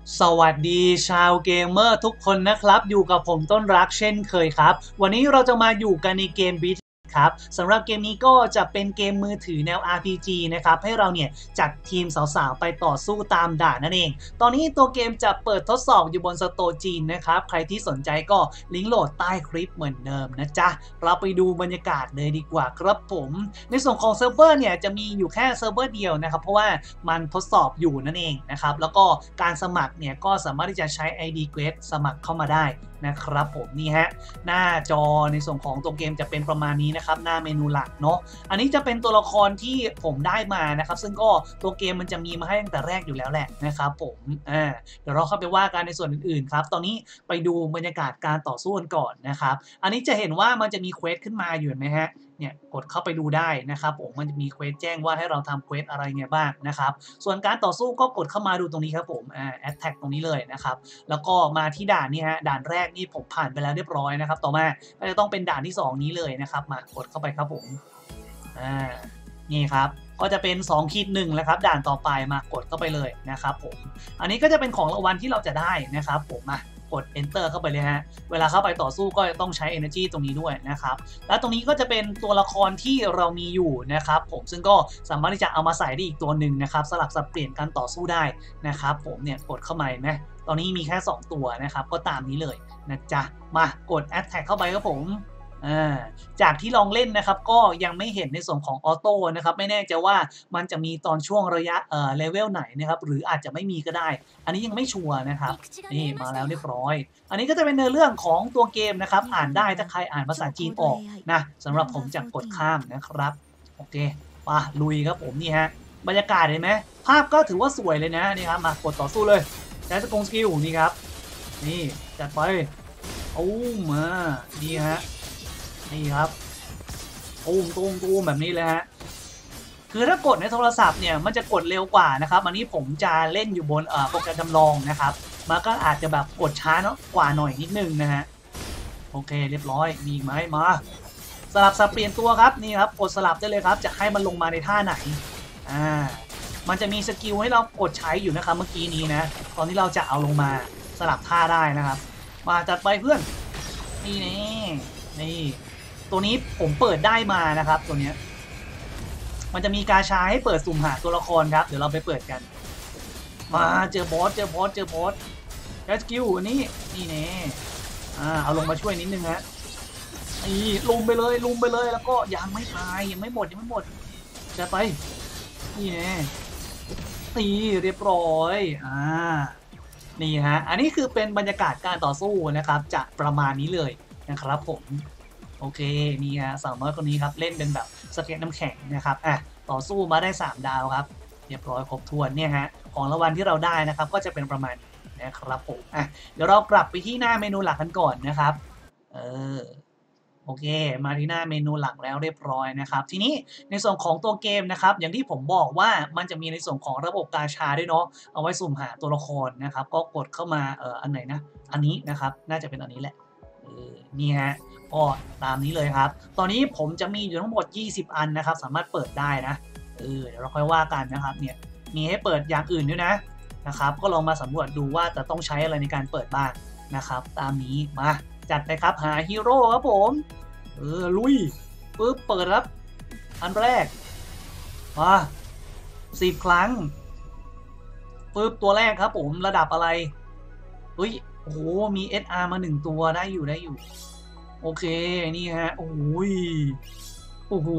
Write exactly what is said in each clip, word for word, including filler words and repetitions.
สวัสดีชาวเกมเมอร์ทุกคนนะครับอยู่กับผมต้นรักเช่นเคยครับวันนี้เราจะมาอยู่กันในเกมบีทครับสำหรับเกมนี้ก็จะเป็นเกมมือถือแนว อาร์ พี จี นะครับให้เราเนี่ยจัดทีมสาวๆไปต่อสู้ตามด่านนั่นเองตอนนี้ตัวเกมจะเปิดทดสอบอยู่บนสโตร์จีนนะครับใครที่สนใจก็ลิงก์โหลดใต้คลิปเหมือนเดิมนะจ๊ะเราไปดูบรรยากาศเลยดีกว่าครับผมในส่วนของเซิร์ฟเวอร์เนี่ยจะมีอยู่แค่เซิร์ฟเวอร์เดียวนะครับเพราะว่ามันทดสอบอยู่นั่นเองนะครับแล้วก็การสมัครเนี่ยก็สามารถที่จะใช้ ไอ ดี Quest สมัครเข้ามาได้นะครับผมนี่ฮะหน้าจอในส่วนของตัวเกมจะเป็นประมาณนี้นะครับหน้าเมนูหลักเนาะอันนี้จะเป็นตัวละครที่ผมได้มานะครับซึ่งก็ตัวเกมมันจะมีมาให้ตั้งแต่แรกอยู่แล้วแหละนะครับผมอ่าเดี๋ยวเราเข้าไปว่ากันในส่วนอื่นๆครับตอนนี้ไปดูบรรยากาศการต่อสู้กันก่อนนะครับอันนี้จะเห็นว่ามันจะมีเควสขึ้นมาอยู่เห็นไหมฮะเนี่ยกดเข้าไปดูได้นะครับผมมันจะมีเควสแจ้งว่าให้เราทำเควสอะไรไงบ้างนะครับส่วนการต่อสู้ก็กดเข้ามาดูตรงนี้ครับผมอ่าแอตแทกตรงนี้เลยนะครับแล้วก็มาที่ด่านนี่ฮะด่านแรกนี่ผมผ่านไปแล้วเรียบร้อยนะครับต่อมาก็จะต้องเป็นด่านที่สองนี้เลยนะครับมากดเข้าไปครับผมอ่านี่ครับก็จะเป็นสองขีดหนึ่งแล้วครับด่านต่อไปมากดเข้าไปเลยนะครับผมอันนี้ก็จะเป็นของรางวัลที่เราจะได้นะครับผมมากด enter เข้าไปเลยฮะเวลาเข้าไปต่อสู้ก็จะต้องใช้ energy ตรงนี้ด้วยนะครับแล้วตรงนี้ก็จะเป็นตัวละครที่เรามีอยู่นะครับผมซึ่งก็สามารถที่จะเอามาใส่ได้อีกตัวหนึ่งนะครับสลับสับเปลี่ยนการต่อสู้ได้นะครับผมเนี่ยกดเข้ามาไหมตอนนี้มีแค่สองตัวนะครับก็ตามนี้เลยนะจ๊ะมากด attack เข้าไปครับผมจากที่ลองเล่นนะครับก็ยังไม่เห็นในส่วนของออโต้นะครับไม่แน่ใจว่ามันจะมีตอนช่วงระยะเอ่อเลเวลไหนนะครับหรืออาจจะไม่มีก็ได้อันนี้ยังไม่ชัวร์นะครับนี่มาแล้วเรียบร้อยอันนี้ก็จะเป็นในเรื่องของตัวเกมนะครับอ่านได้ถ้าใครอ่านภาษาจีนออกนะสำหรับผมจะกดข้ามนะครับโอเคป่ะลุยครับผมนี่ฮะบรรยากาศเห็นไหมภาพก็ถือว่าสวยเลยนะนี่ครับมากดต่อสู้เลยใช้สกงสกิลนี่ครับนี่จัดไปโอ้มาดีฮะนี่ครับตูมตูมตูมแบบนี้เลยฮะคือถ้ากดในโทรศัพท์เนี่ยมันจะกดเร็วกว่านะครับอันนี้ผมจะเล่นอยู่บนเอ่อโปรแกรมจำลองนะครับมันก็อาจจะแบบกดช้าเนาะกว่าหน่อยนิดนึงนะฮะโอเคเรียบร้อยมีไหมมาสลับสับเปลี่ยนตัวครับนี่ครับกดสลับได้เลยครับจะให้มันลงมาในท่าไหนอ่ามันจะมีสกิลให้เรากดใช้อยู่นะครับเมื่อกี้นี้นะตอนที่เราจะเอาลงมาสลับท่าได้นะครับมาจัดไปเพื่อนนี่นี่นี่ตัวนี้ผมเปิดได้มานะครับตัวนี้มันจะมีกาชาให้เปิดสุ่มหาตัวละครครับเดี๋ยวเราไปเปิดกันมาเจอบอสเจอบอสเจอบอสแคสกิลอันนี้นี่เน่อ่าเอาลงมาช่วยนิดนึงฮะนี่ลุมไปเลยลุมไปเลยแล้วก็ยังไม่ตายยังไม่หมดยังไม่หมดจะไปนี่เน่ตีเรียบร้อยอ่านี่ฮะอันนี้คือเป็นบรรยากาศการต่อสู้นะครับจะประมาณนี้เลยนะครับผมโอเคนี่ฮะสาวน้อยคนนี้ครับเล่นเป็นแบบสเก็ตน้ำแข็งนะครับอ่ะต่อสู้มาได้สามดาวครับเรียบร้อยครบถ้วนเนี่ยฮะของรางวัลที่เราได้นะครับก็จะเป็นประมาณนะครับผมอ่ะเดี๋ยวเรากลับไปที่หน้าเมนูหลักกันก่อนนะครับเออโอเคมาที่หน้าเมนูหลักแล้วเรียบร้อยนะครับทีนี้ในส่วนของตัวเกมนะครับอย่างที่ผมบอกว่ามันจะมีในส่วนของระบบกาชาด้วยเนาะเอาไว้สุ่มหาตัวละครนะครับก็กดเข้ามาเอ่ออันไหนนะอันนี้นะครับน่าจะเป็นอันนี้แหละเออนี่ฮะก็ตามนี้เลยครับตอนนี้ผมจะมีอยู่ทั้งหมดยี่สิบอันนะครับสามารถเปิดได้นะเออเดี๋ยวเราค่อยว่ากันนะครับเนี่ยมีให้เปิดอย่างอื่นด้วยนะนะครับก็ลองมาสำรวจดูว่าจะต้องใช้อะไรในการเปิดบ้างนะครับตามนี้มาจัดไปครับหาฮีโร่ครับผมเออลุยปึ๊บเปิดครับอันแรกมาสิบครั้งปึ๊บตัวแรกครับผมระดับอะไรเฮ้ยโอ้โหมี เอส อาร์ มาหนึ่งตัวได้อยู่ได้อยู่โอเคนี่ฮะโอ้ยโอ้โห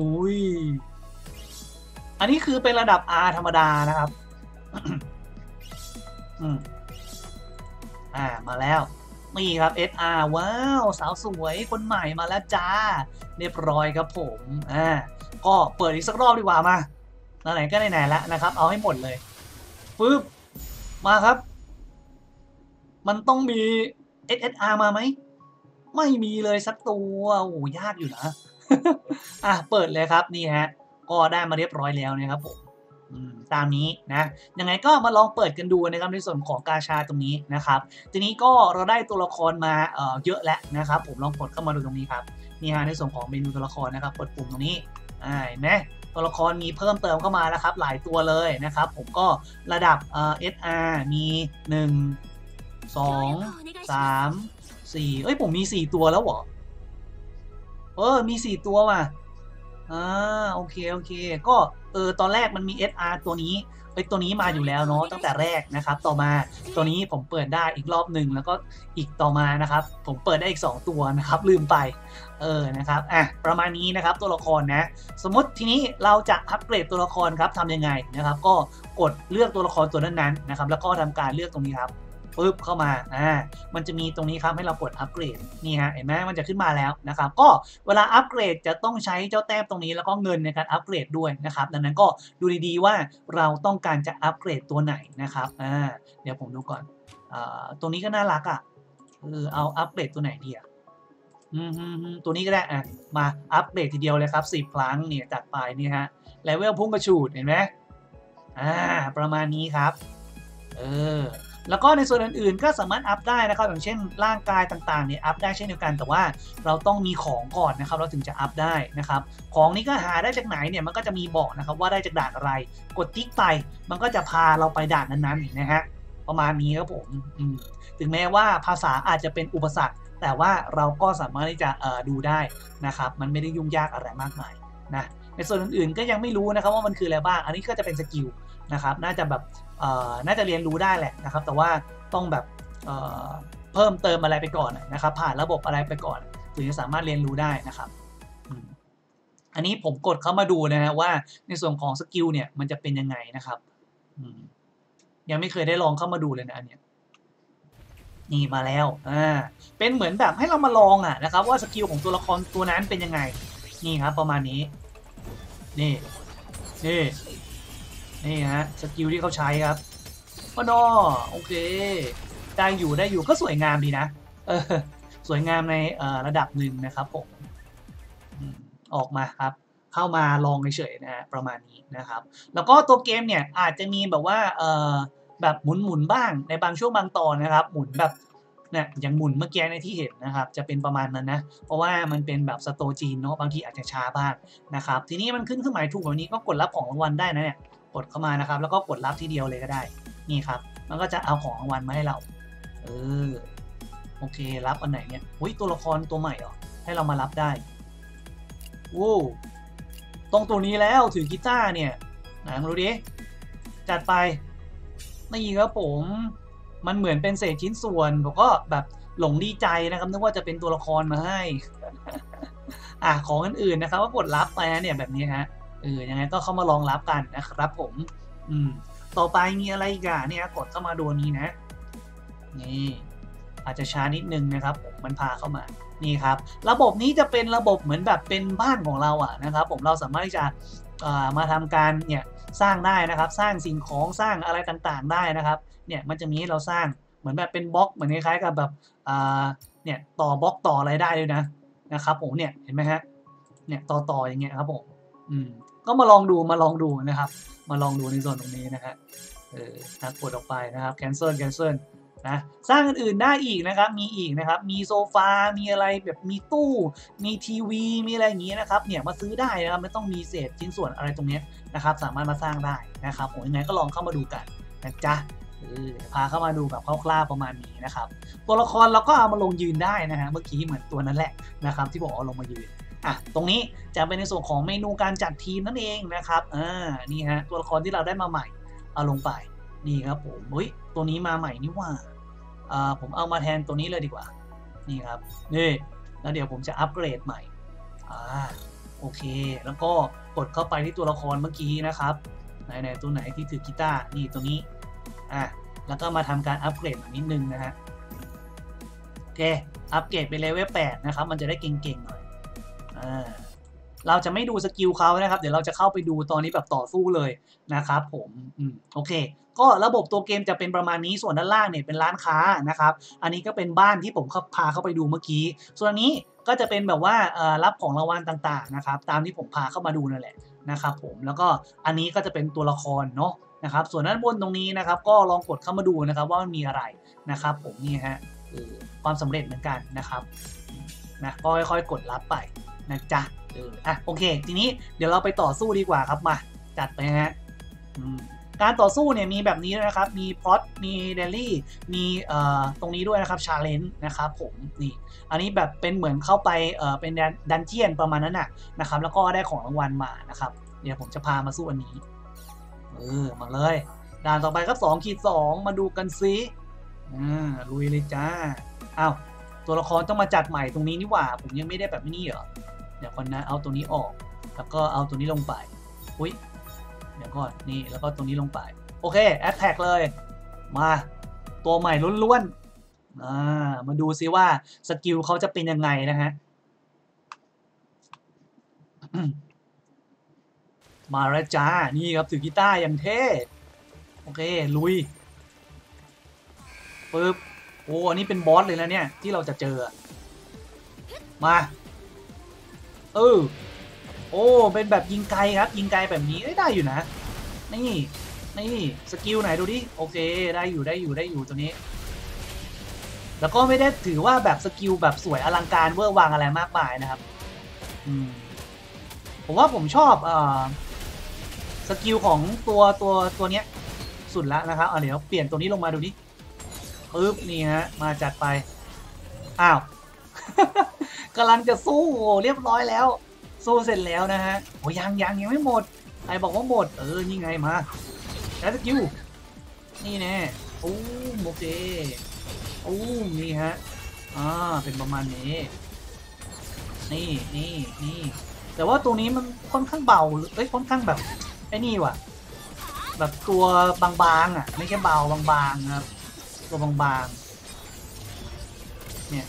อันนี้คือเป็นระดับ R ธรรมดานะครับอืมอ่ามาแล้วนี่ครับ เอส อาร์ ว้าวสาวสวยคนใหม่มาแล้วจ้าเรียบร้อยครับผมอ่าก็เปิดอีกสักรอบดีกว่ามาไหนๆก็ไหนๆแล้วนะครับเอาให้หมดเลยปึ๊บมาครับมันต้องมี เอส เอส อาร์ มาไหมไม่มีเลยสักตัวโอ้ยากอยู่นะ อ่ะเปิดเลยครับนี่ฮะก็ได้มาเรียบร้อยแล้วนะครับผมตามนี้นะยังไงก็มาลองเปิดกันดูนะครับในส่วนของกาชาตรงนี้นะครับทีนี้ก็เราได้ตัวละครมาเอ่อเยอะแล้วนะครับผมลองกดเข้ามาดูตรงนี้ครับนี่ฮะในส่วนของเมนูตัวละครนะครับกดปุ่มตรงนี้อ่าเห็นไหมผตัวละครมีเพิ่มเติมเข้ามาแล้วครับหลายตัวเลยนะครับผมก็ระดับเอ่อ เอส อาร์ มีหนึ่ง สอง สาม สี่เอ้ยผมมีสี่ตัวแล้วเหรอเออมีสี่ตัวว่ะอ่าโอเคโอเคก็เออตอนแรกมันมี เอส อาร์ ตัวนี้ไอ้ตัวนี้มาอยู่แล้วเนาะตั้งแต่แรกนะครับต่อมาตัวนี้ผมเปิดได้อีกรอบหนึ่งแล้วก็อีกต่อมานะครับผมเปิดได้อีกสองตัวนะครับลืมไปเออนะครับอ่ะประมาณนี้นะครับตัวละครนะสมมติทีนี้เราจะอัปเกรดตัวละครครับทำยังไงนะครับก็กดเลือกตัวละครตัวนั้นๆนะครับแล้วก็ทำการเลือกตรงนี้ครับปึ๊บเข้ามาอ่ามันจะมีตรงนี้ครับให้เรากดอัปเกรดนี่ฮะเห็นไหมมันจะขึ้นมาแล้วนะครับก็เวลาอัปเกรดจะต้องใช้เจ้าแต้มตรงนี้แล้วก็เงินในการอัปเกรดด้วยนะครับดังนั้นก็ดูดีๆว่าเราต้องการจะอัปเกรดตัวไหนนะครับอ่าเดี๋ยวผมดูก่อนอ่าตัวนี้ก็น่ารักอ่ะเออเอาอัปเกรดตัวไหนดีอ่ะอืมตัวนี้ก็ได้อ่ะมาอัปเกรดทีเดียวเลยครับสิบครั้งเนี่ยจัดไปนี่ฮะเลเวลพุ่งกระฉูดเห็นไหมอ่าประมาณนี้ครับเออแล้วก็ในส่วนอื่นๆก็สามารถอัพได้นะครับอย่างเช่นร่างกายต่างๆเนี่ยอัพได้เช่นเดียวกันแต่ว่าเราต้องมีของก่อนนะครับเราถึงจะอัพได้นะครับของนี้ก็หาได้จากไหนเนี่ยมันก็จะมีบอกนะครับว่าได้จากด่านอะไรกดติ๊กไปมันก็จะพาเราไปด่านนั้นๆนะฮะประมาณนี้ครับผมถึงแม้ว่าภาษาอาจจะเป็นอุปสรรคแต่ว่าเราก็สามารถที่จะดูได้นะครับมันไม่ได้ยุ่งยากอะไรมากมายนะในส่วนอื่นๆก็ยังไม่รู้นะครับว่ามันคืออะไรบ้างอันนี้ก็จะเป็นสกิลนะครับน่าจะแบบน่าจะเรียนรู้ได้แหละนะครับแต่ว่าต้องแบบเ, เพิ่มเติมอะไรไปก่อนนะครับผ่านระบบอะไรไปก่อนถึงจะสามารถเรียนรู้ได้นะครับอันนี้ผมกดเข้ามาดูนะฮะว่าในส่วนของสกิลเนี่ยมันจะเป็นยังไงนะครับยังไม่เคยได้ลองเข้ามาดูเลยนะอันเนี้ยนี่มาแล้วอ่าเป็นเหมือนแบบให้เรามาลองอ่ะนะครับว่าสกิลของตัวละครตัวนั้นเป็นยังไงนี่ครับประมาณนี้นี่นี่นี่ฮะสกิลที่เขาใช้ครับก็นอโอเคได้อยู่ได้อยู่ก็สวยงามดีนะเออสวยงามในระดับหนึ่งนะครับผมออกมาครับเข้ามาลองเฉยๆนะฮะประมาณนี้นะครับแล้วก็ตัวเกมเนี่ยอาจจะมีแบบว่าเออแบบหมุนๆบ้างในบางช่วงบางตอนนะครับหมุนแบบเนี่ยอย่างหมุนเมื่อกี้ในที่เห็นนะครับจะเป็นประมาณนั้นนะเพราะว่ามันเป็นแบบสโตจีนเนาะบางทีอาจจะช้าบ้างนะครับทีนี้มันขึ้นเครื่องหมายถูกแบบนี้ก็กดรับของรางวัลได้นะเนี่ยกดเข้ามานะครับแล้วก็กดรับทีเดียวเลยก็ได้นี่ครับมันก็จะเอาของรางวัลมาให้เราเออโอเครับอันไหนเนี่ยอุ้ยตัวละครตัวใหม่เหรอให้เรามารับได้โอ้ตรงตัวนี้แล้วถือกีตาร์เนี่ยไหนมาดูดิจัดไปนี่ครับผมมันเหมือนเป็นเศษชิ้นส่วนผมก็แบบหลงดีใจนะครับนึกว่าจะเป็นตัวละครมาให้อ่ะของอื่นๆนะครับก็กดรับไปเนี่ยแบบนี้ฮะเออยังไงก็เข้ามาลองรับกันนะครับผมอืมต่อไปมีอะไรอีกอ่ะเนี่ยกดเข้ามาดูนี้นะนี่อาจจะช้านิดนึงนะครับผมมันพาเข้ามานี่ครับระบบนี้จะเป็นระบบเหมือนแบบเป็นบ้านของเราอ่ะนะครับผมเราสามารถที่จะมาทำการเนี่ยสร้างได้นะครับสร้างสิ่งของสร้างอะไรต่างๆได้นะครับเนี่ยมันจะมีให้เราสร้างเหมือนแบบเป็นบล็อกเหมือนคล้ายๆกับแบบเนี่ยต่อบล็อกต่ออะไรได้ด้วยนะนะครับผมเนี่ยเห็นไหมฮะเนี่ยต่อต่ออย่างเงี้ยครับผมอืมก็มาลองดูมาลองดูนะครับมาลองดูในส่วนตรงนี้นะฮะเออกดออกไปนะครับ cancel cancel นะสร้างอื่นๆได้อีกนะครับมีอีกนะครับมีโซฟามีอะไรแบบมีตู้มีทีวีมีอะไรอย่างนี้นะครับเนี่ยมาซื้อได้นะครับไม่ต้องมีเศษชิ้นส่วนอะไรตรงนี้นะครับสามารถมาสร้างได้นะครับผมยังไงก็ลองเข้ามาดูกันนะจ๊ะเออพาเข้ามาดูแบบคร่าวๆประมาณนี้นะครับตัวละครเราก็เอามาลงยืนได้นะฮะเมื่อกี้เหมือนตัวนั้นแหละนะครับที่บอกเอาลงมายืนอ่ะตรงนี้จะเป็นในส่วนของเมนูการจัดทีมนั่นเองนะครับอ่านี่ฮะตัวละครที่เราได้มาใหม่เอาลงไปนี่ครับผมอุ้ยตัวนี้มาใหม่นี่ว่าอ่าผมเอามาแทนตัวนี้เลยดีกว่านี่ครับนี่แล้วเดี๋ยวผมจะอัปเกรดใหม่อ่าโอเคแล้วก็กดเข้าไปที่ตัวละครเมื่อกี้นะครับไหนๆตัวไหนที่ถือกีตาร์นี่ตัวนี้อ่ะแล้วก็มาทำการอัปเกรดนิดนึงนะฮะโอเคอัปเกรดไปเลเวลแปดนะครับมันจะได้เก่งๆหน่อยอ่าเราจะไม่ดูสกิลเขานะครับเดี๋ยวเราจะเข้าไปดูตอนนี้แบบต่อสู้เลยนะครับผมอืมโอเคก็ระบบตัวเกมจะเป็นประมาณนี้ส่วนด้านล่างเนี่ยเป็นร้านค้านะครับอันนี้ก็เป็นบ้านที่ผมพาเข้าไปดูเมื่อกี้ส่วนนี้ก็จะเป็นแบบว่ารับของรางวัลต่างๆนะครับตามที่ผมพาเข้ามาดูนั่นแหละนะครับผมแล้วก็อันนี้ก็จะเป็นตัวละครเนาะนะครับส่วนด้านบนตรงนี้นะครับก็ลองกดเข้ามาดูนะครับว่ามันมีอะไรนะครับผมนี่ฮะความสำเร็จเหมือนกันนะครับนะก็ค่อยๆกดรับไปนะจ๊ะเอออ่ะโอเคทีนี้เดี๋ยวเราไปต่อสู้ดีกว่าครับมาจัดไปฮะการต่อสู้เนี่ยมีแบบนี้นะครับมีพล็อตมีเดลี่มีเอ่อตรงนี้ด้วยนะครับชาเลนจ์นะครับผมนี่อันนี้แบบเป็นเหมือนเข้าไปเอ่อเป็นดันเจียนประมาณนั้นน่ะนะครับแล้วก็ได้ของรางวัลมานะครับเดี๋ยวผมจะพามาสู้อันนี้เออมาเลยด่านต่อไปก็สองขีดสองมาดูกันซิอ่าลุยเลยจ้าอ้าวตัวละครต้องมาจัดใหม่ตรงนี้นี่หว่าผมยังไม่ได้แบบนี้เหรอเดี๋ยวคนนะเอาตัวนี้ออกแล้วก็เอาตัวนี้ลงไปอุ้ยเดี๋ยวก่อนนี่แล้วก็ตัวนี้ลงไปโอเคแอดแท็กเลยมาตัวใหม่ล้วนๆอ่ามาดูซิว่าสกิลเขาจะเป็นยังไงนะฮะมาแล้วจ้านี่ครับถือกีตาร์อย่างเท่โอเคลุยปึ๊บโอ้อันนี้เป็นบอสเลยนะเนี่ยที่เราจะเจอมาเออโอ้เป็นแบบยิงไกลครับยิงไกลแบบนี้ได้อยู่นะนี่นี่สกิลไหนดูดิโอเคได้อยู่ได้อยู่ได้อยู่ตัวนี้แล้วก็ไม่ได้ถือว่าแบบสกิลแบบสวยอลังการเวอร์วังอะไรมากมายนะครับอืมผมว่าผมชอบเอ่อสกิลของตัวตัวตัวเนี้ยสุดแล้วนะครับเอาเดี๋ยวเปลี่ยนตัวนี้ลงมาดูดิปึ๊บนี่ฮะมาจัดไปอ้าว กำลังจะสู้เรียบร้อยแล้วสู้เสร็จแล้วนะฮะโอ้ยังยังยังไม่หมดใครบอกว่าหมดเออนี่ไงมาแล้วสกิลนี่แน่โอ้โอเคโอ้นี่ฮะอ่าเป็นประมาณนี้นี่นี่นี่แต่ว่าตัวนี้มันค่อนข้างเบาเอ้ยค่อนข้างแบบไอ้นี่ว่ะแบบตัวบางๆอ่ะไม่ใช่เบาบางๆครับตัวบางๆเนี่ย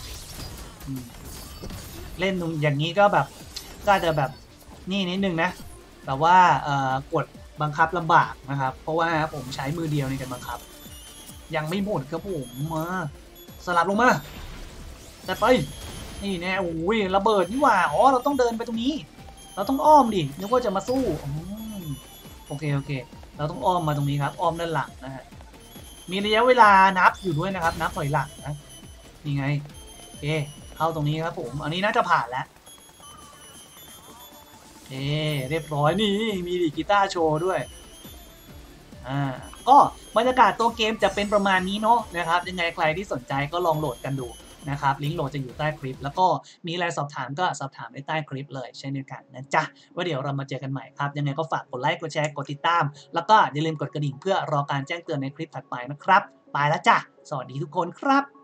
เล่นอย่างนี้ก็แบบก็จะแบบนี่นิดนึงนะแต่ว่ากดบังคับลำบากนะครับเพราะว่าผมใช้มือเดียวในการบังคับยังไม่หมดครับผมมาสลับลงมาจัดไปนี่แน่โอ้ยระเบิดนี่หว่าอ๋อเราต้องเดินไปตรงนี้เราต้องอ้อมดินึกว่าจะมาสู้โอเคโอเคเราต้องอ้อมมาตรงนี้ครับอ้อมด้านหลังนะฮะมีระยะเวลานับอยู่ด้วยนะครับนับถอยหลังนะนี่ไงโอเคเข้าตรงนี้ครับผมอันนี้น่าจะผ่านแล้วเอเรียบร้อยนี่มีดีกีตาร์โชว์ด้วยอ่าก็บรรยากาศตัวเกมจะเป็นประมาณนี้เนาะนะครับยังไงใครที่สนใจก็ลองโหลดกันดูนะครับลิงก์โหลดจะอยู่ใต้คลิปแล้วก็มีอะไรสอบถามก็สอบถามในใต้คลิปเลยเช่นเดียวกันนะจ๊ะว่าเดี๋ยวเรามาเจอกันใหม่ครับยังไงก็ฝากกดไลค์กดแชร์กดติดตามแล้วก็อย่าลืมกดกระดิ่งเพื่อรอการแจ้งเตือนในคลิปถัดไปนะครับไปแล้วจ้ะสวัสดีทุกคนครับ